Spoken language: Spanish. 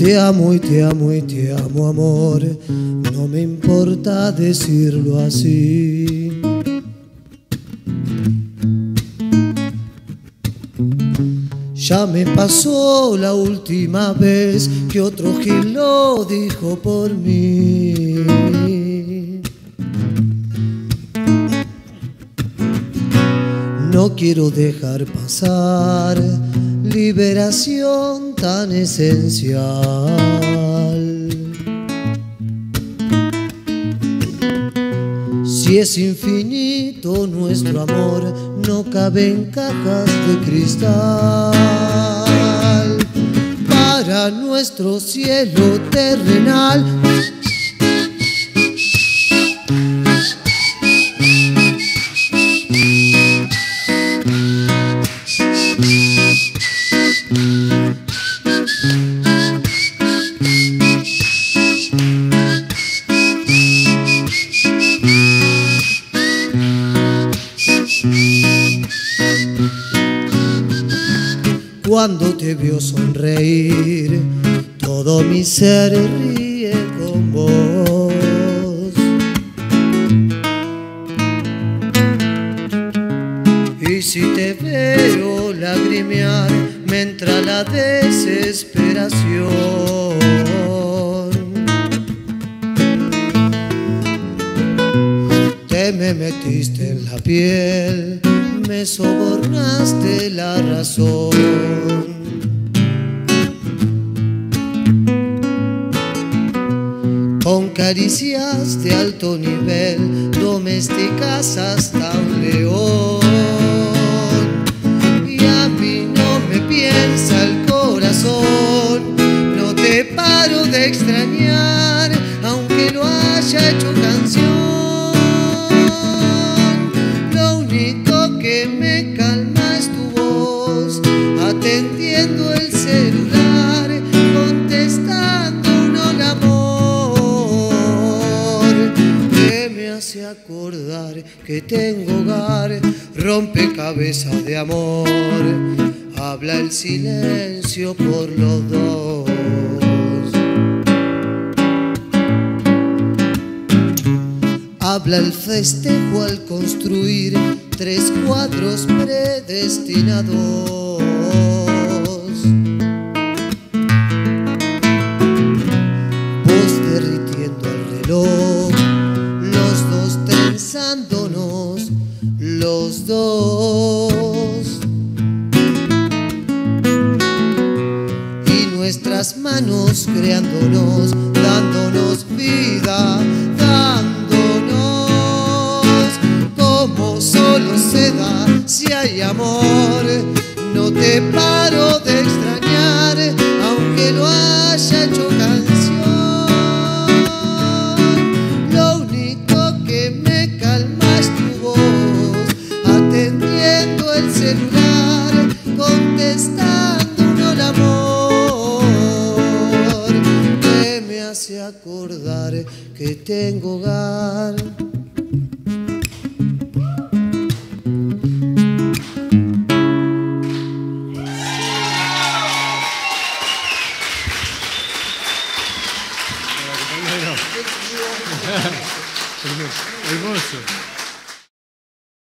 Te amo y te amo y te amo, amor, no me importa decirlo así. Ya me pasó la última vez que otro gil lo dijo por mí. No quiero dejar pasar liberación tan esencial. Si es infinito nuestro amor, no cabe en cajas de cristal. Para nuestro cielo terrenal, cuando te veo sonreír, todo mi ser ríe con vos. Y si te veo lagrimear, me entra la desesperación. Te me metiste en la piel, me sobornaste la razón. Con caricias de alto nivel domesticas hasta un león. Y a mí no me piensa el corazón, no te paro de extrañar, aunque lo haya hecho canción. Que me calma es tu voz, atendiendo el celular, contestando un hola amor, que me hace acordar que tengo hogar, rompecabezas de amor, habla el silencio por los dos. Habla el festejo al construir 3 cuadros predestinados. Vos derritiendo el reloj, los dos trenzándonos, los dos. Y nuestras manos creándonos, dándonos vida, como solo se da si hay amor. No te paro de extrañar, aunque lo haya hecho canción. Lo único que me calma es tu voz, atendiendo el celular, contestando un hola amor, que me hace acordar que tengo hogar.